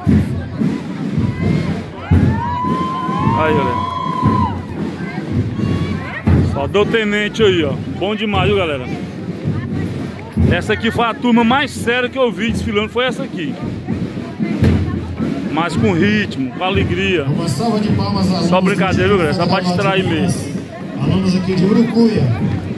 Aí, galera. Só deu tenente aí, ó. Bom demais, viu, galera? Essa aqui foi a turma mais séria que eu vi desfilando, foi essa aqui. Mas com ritmo, com alegria. Uma salva de palmas. Só brincadeira, viu, galera? Só pra distrair mesmo. Alunos aqui de Urucuia.